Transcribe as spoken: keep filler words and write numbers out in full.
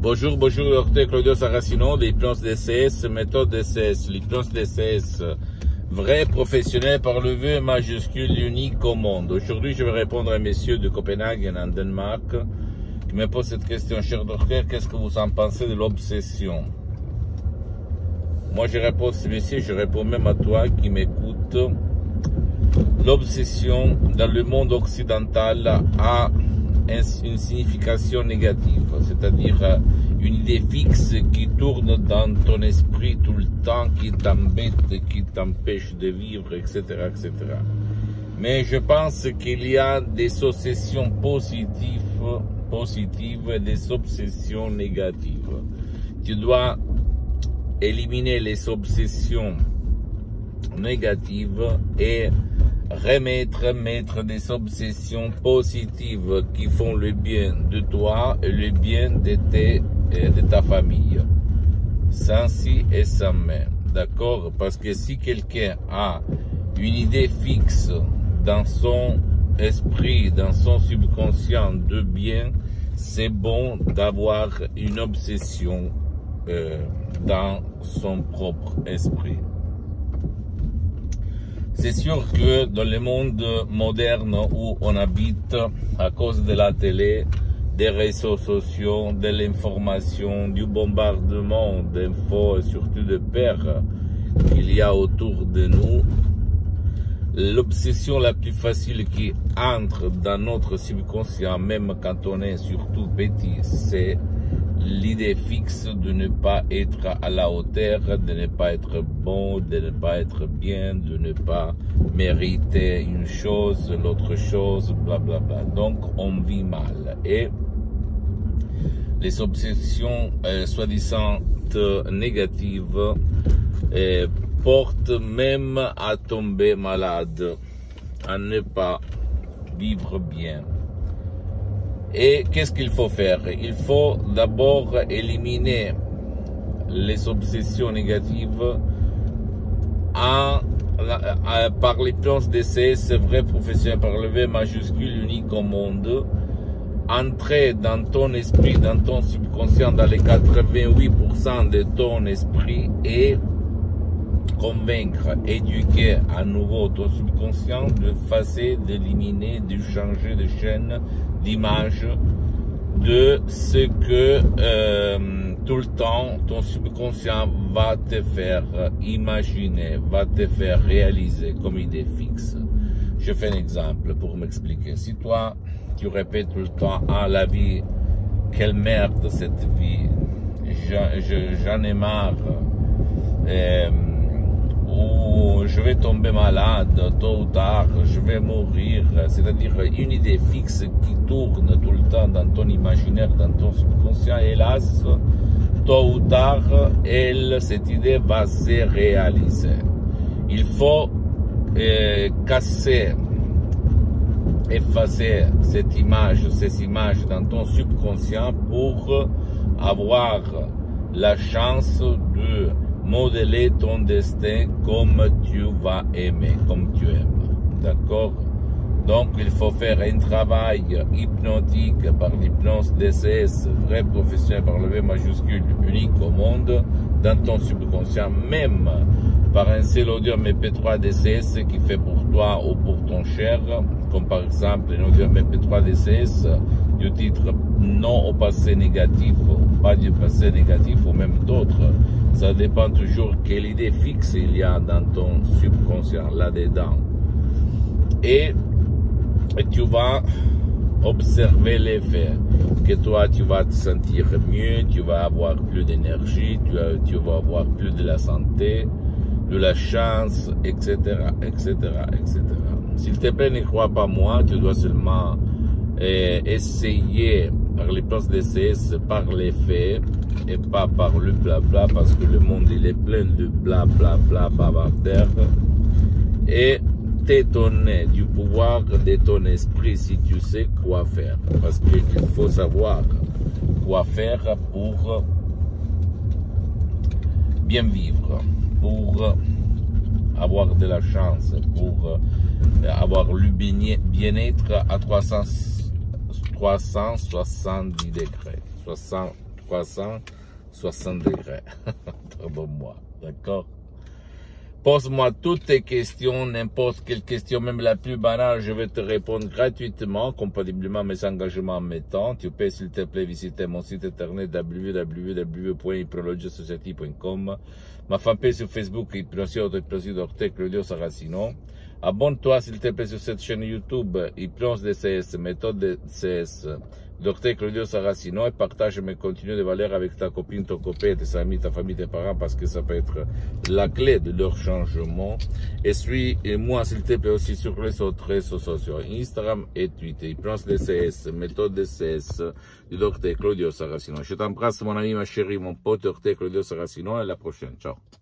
Bonjour, bonjour, docteur Claudio Saracino de l'hypnose D C S, méthode D C S. L'hypnose D C S, vrai professionnel par le V majuscule, unique au monde. Aujourd'hui, je vais répondre à un monsieur de Copenhague, en Danemark, qui me pose cette question. Cher docteur, qu'est-ce que vous en pensez de l'obsession? Moi, je réponds à ce monsieur, je réponds même à toi qui m'écoute. L'obsession, dans le monde occidental, a une signification négative, c'est-à-dire une idée fixe qui tourne dans ton esprit tout le temps, qui t'embête, qui t'empêche de vivre, et cetera, et cetera. Mais je pense qu'il y a des obsessions positives, positives et des obsessions négatives. Tu dois éliminer les obsessions négatives et remettre, mettre des obsessions positives qui font le bien de toi et le bien de, tes, de ta famille. Sans si et sans mais. D'accord? Parce que si quelqu'un a une idée fixe dans son esprit, dans son subconscient de bien, c'est bon d'avoir une obsession euh, dans son propre esprit. C'est sûr que dans le monde moderne où on habite, à cause de la télé, des réseaux sociaux, de l'information, du bombardement d'infos et surtout de peurs qu'il y a autour de nous, l'obsession la plus facile qui entre dans notre subconscient, même quand on est surtout petit, c'est l'idée fixe de ne pas être à la hauteur, de ne pas être bon, de ne pas être bien, de ne pas mériter une chose, l'autre chose, blablabla. Bla bla. Donc, on vit mal. Et les obsessions, euh, soi-disant négatives, euh, portent même à tomber malade, à ne pas vivre bien. Et qu'est-ce qu'il faut faire? Il faut d'abord éliminer les obsessions négatives en, en, par l'hypnose D C S, vrai professionnel par le V majuscule, unique au monde. Entrer dans ton esprit, dans ton subconscient, dans les quatre-vingt-huit pour cent de ton esprit et convaincre, éduquer à nouveau ton subconscient, de effacer, d'éliminer, de changer de chaîne d'image de ce que euh, tout le temps ton subconscient va te faire imaginer, va te faire réaliser comme idée fixe. Je fais un exemple pour m'expliquer. Si toi, tu répètes tout le temps, ah la vie, quelle merde cette vie, j'en ai marre, euh, ou je vais tomber malade, tôt ou tard, je vais mourir, c'est-à-dire une idée fixe qui tourne tout le temps dans ton imaginaire, dans ton subconscient, hélas, tôt ou tard, elle, cette idée va se réaliser. Il faut euh, casser, effacer cette image, ces images dans ton subconscient pour avoir la chance de modeler ton destin comme tu vas aimer, comme tu aimes. D'accord? Donc, il faut faire un travail hypnotique par l'hypnose D C S, vrai professionnel par le V majuscule, unique au monde, dans ton subconscient, même par un seul audio M P trois D C S qui fait pour toi ou pour ton cher, comme par exemple un audio M P trois D C S du titre non au passé négatif, pas du passé négatif ou même d'autres. Ça dépend toujours quelle idée fixe il y a dans ton subconscient, là-dedans. Et tu vas observer l'effet, que toi tu vas te sentir mieux, tu vas avoir plus d'énergie, tu, tu vas avoir plus de la santé, de la chance, et cetera, et cetera, et cetera. S'il te plaît, ne crois pas moi, tu dois seulement euh, essayer par l'hypnose D C S, par les faits, et pas par le blabla, parce que le monde il est plein de blablabla bavardaire, et t'étonner du pouvoir de ton esprit si tu sais quoi faire, parce qu'il faut savoir quoi faire pour bien vivre, pour avoir de la chance, pour avoir le bien-être à trois cent soixante-dix degrés, trois cent soixante degrés. Pardonne-moi, d'accord? Pose-moi toutes tes questions, n'importe quelle question, même la plus banale, je vais te répondre gratuitement, compatiblement à mes engagements en mes temps. Tu peux, s'il te plaît, visiter mon site internet w w w point hypnologia society point com, ma fanpage sur Facebook, Hypnosie Auto-Hypnosie Docteur Claudio Saracino. Abonne-toi, s'il te plaît, sur cette chaîne YouTube, Hypnose D C S, méthode D C S, Docteur Claudio Saracino, et partage mes contenus de valeur avec ta copine, ton copain, tes amis, ta famille, tes parents, parce que ça peut être la clé de leur changement. Et suis-moi, s'il te plaît, aussi sur les autres réseaux sociaux, Instagram et Twitter, Hypnose D C S, méthode D C S, du Docteur Claudio Saracino. Je t'embrasse, mon ami, ma chérie, mon pote, Docteur Claudio Saracino, et à la prochaine. Ciao.